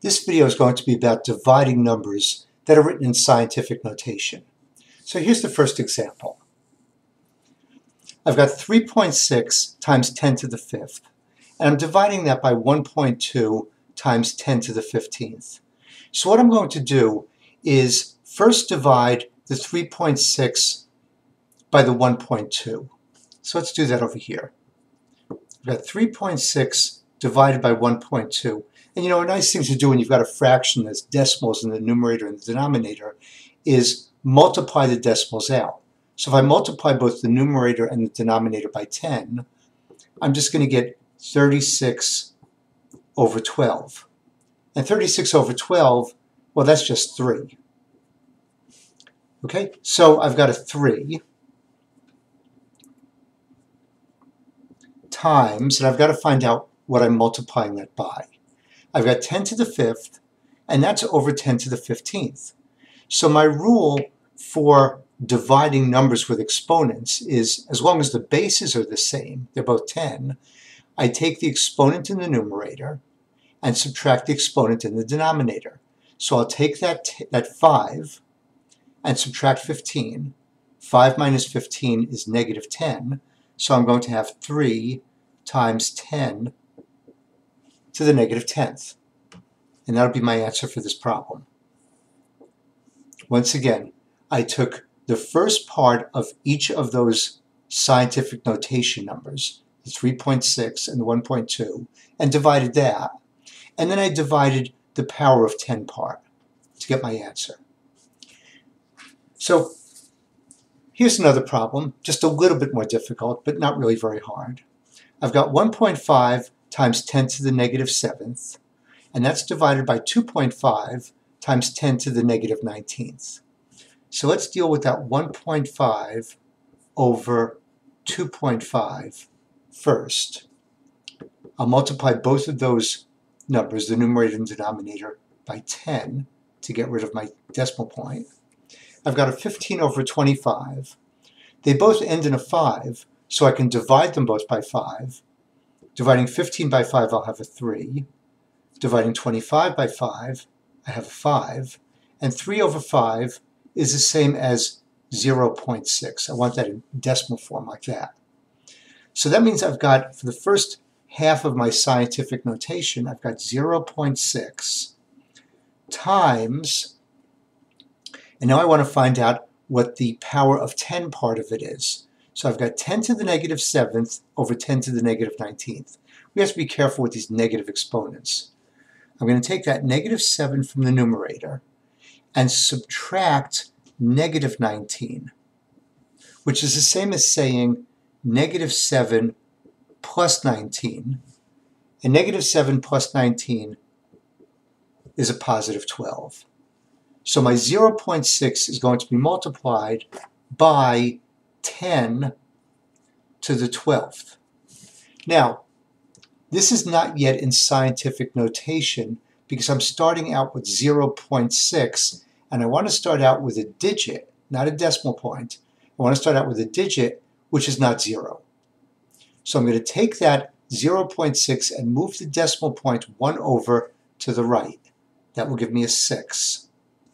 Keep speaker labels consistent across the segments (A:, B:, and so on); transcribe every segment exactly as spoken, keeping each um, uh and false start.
A: This video is going to be about dividing numbers that are written in scientific notation. So here's the first example. I've got three point six times ten to the fifth, and I'm dividing that by one point two times ten to the fifteenth. So what I'm going to do is first divide the three point six by the one point two. So let's do that over here. I've got three point six divided by one point two. And you know, a nice thing to do when you've got a fraction that's decimals in the numerator and the denominator is multiply the decimals out. So if I multiply both the numerator and the denominator by ten, I'm just going to get thirty-six over twelve. And thirty-six over twelve, well, that's just three. Okay, so I've got a three times, and I've got to find out what I'm multiplying that by. I've got ten to the fifth, and that's over ten to the fifteenth. So my rule for dividing numbers with exponents is, as long as the bases are the same, they're both ten, I take the exponent in the numerator and subtract the exponent in the denominator. So I'll take that, that five and subtract fifteen. five minus fifteen is negative ten, so I'm going to have three times ten to the negative tenth. And that'll be my answer for this problem. Once again, I took the first part of each of those scientific notation numbers, the three point six and the one point two, and divided that. And then I divided the power of ten part to get my answer. So here's another problem, just a little bit more difficult, but not really very hard. I've got one point five times ten to the negative seventh, and that's divided by two point five times ten to the negative nineteenth. So let's deal with that one point five over two point five first. I'll multiply both of those numbers, the numerator and denominator, by ten to get rid of my decimal point. I've got a fifteen over twenty-five. They both end in a five, so I can divide them both by five. Dividing fifteen by five, I'll have a three. Dividing twenty-five by five, I have a five. And three over five is the same as zero point six. I want that in decimal form like that. So that means I've got, for the first half of my scientific notation, I've got zero point six times, and now I want to find out what the power of ten part of it is. So I've got ten to the negative seventh over ten to the negative nineteenth. We have to be careful with these negative exponents. I'm going to take that negative seven from the numerator and subtract negative nineteen, which is the same as saying negative seven plus nineteen. And negative seven plus nineteen is a positive twelve. So my zero point six is going to be multiplied by ten to the twelfth. Now, this is not yet in scientific notation because I'm starting out with zero point six, and I want to start out with a digit, not a decimal point. I want to start out with a digit which is not zero. So I'm going to take that zero point six and move the decimal point one over to the right. That will give me a six.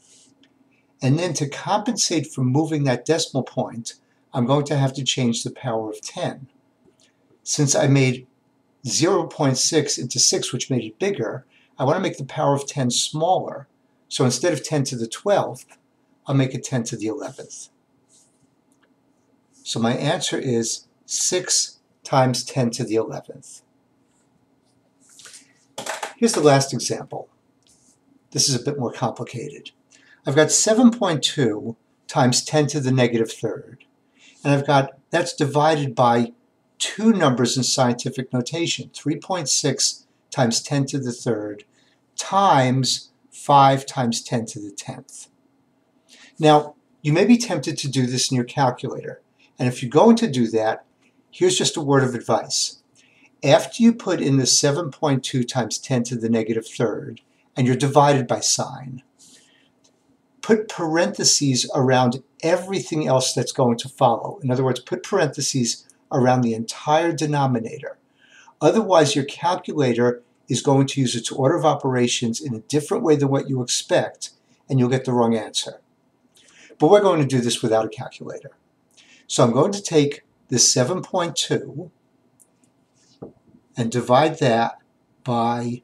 A: And then to compensate for moving that decimal point, I'm going to have to change the power of ten. Since I made zero point six into six, which made it bigger, I want to make the power of ten smaller. So instead of ten to the twelfth, I'll make it ten to the eleventh. So my answer is six times ten to the eleventh. Here's the last example. This is a bit more complicated. I've got seven point two times ten to the negative third. And I've got, that's divided by two numbers in scientific notation, three point six times ten to the third times five times ten to the tenth. Now, you may be tempted to do this in your calculator. And if you're going to do that, here's just a word of advice. After you put in the seven point two times ten to the negative third, and you're divided by sign, put parentheses around everything else that's going to follow. In other words, put parentheses around the entire denominator. Otherwise, your calculator is going to use its order of operations in a different way than what you expect, and you'll get the wrong answer. But we're going to do this without a calculator. So I'm going to take this seven point two and divide that by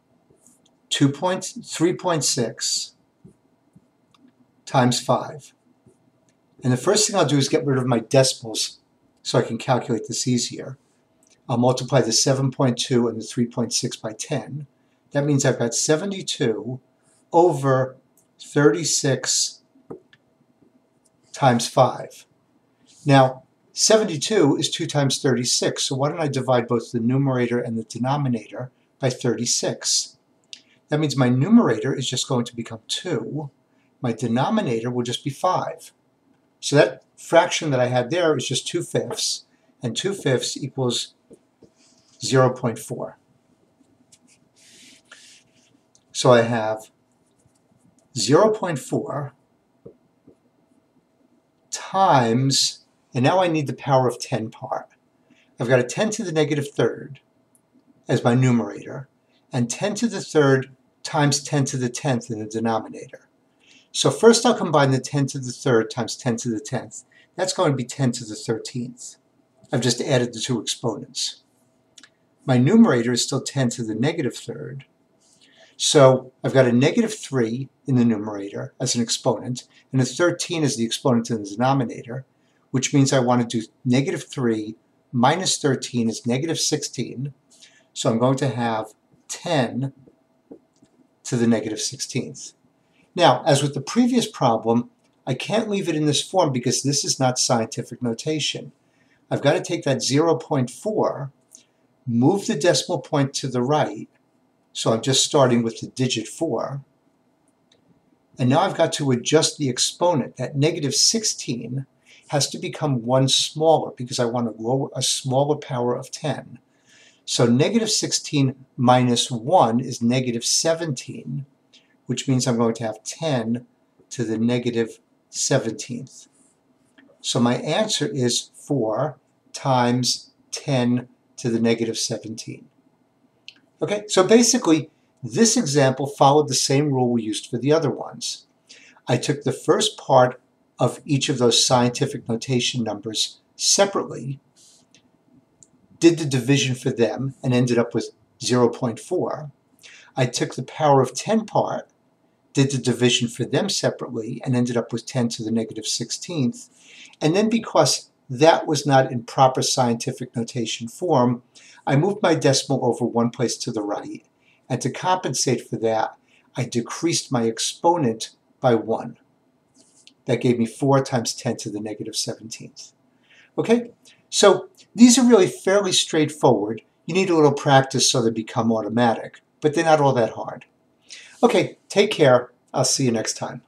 A: three point six times five. And the first thing I'll do is get rid of my decimals so I can calculate this easier. I'll multiply the seven point two and the three point six by ten. That means I've got seventy-two over thirty-six times five. Now, seventy-two is two times thirty-six, so why don't I divide both the numerator and the denominator by thirty-six? That means my numerator is just going to become two. My denominator will just be five. So that fraction that I had there is just two fifths, and two fifths equals zero point four. So I have zero point four times, and now I need the power of ten part. I've got a ten to the negative third as my numerator, and ten to the third times ten to the tenth in the denominator. So first I'll combine the ten to the third times ten to the tenth. That's going to be ten to the thirteenth. I've just added the two exponents. My numerator is still ten to the negative third. So I've got a negative three in the numerator as an exponent, and a thirteen is the exponent in the denominator, which means I want to do negative three minus thirteen is negative sixteen. So I'm going to have ten to the negative sixteenth. Now, as with the previous problem, I can't leave it in this form because this is not scientific notation. I've got to take that zero point four, move the decimal point to the right, so I'm just starting with the digit four, and now I've got to adjust the exponent. That negative sixteen has to become one smaller because I want to lower a smaller power of ten. So negative sixteen minus one is negative seventeen, which means I'm going to have ten to the negative seventeenth. So my answer is four times ten to the negative seventeen. Okay, so basically this example followed the same rule we used for the other ones. I took the first part of each of those scientific notation numbers separately, did the division for them, and ended up with zero point four. I took the power of ten part, did the division for them separately, and ended up with ten to the negative sixteenth. And then because that was not in proper scientific notation form, I moved my decimal over one place to the right, and to compensate for that, I decreased my exponent by one. That gave me four times ten to the negative seventeenth. Okay, so these are really fairly straightforward. You need a little practice so they become automatic, but they're not all that hard. Okay, take care. I'll see you next time.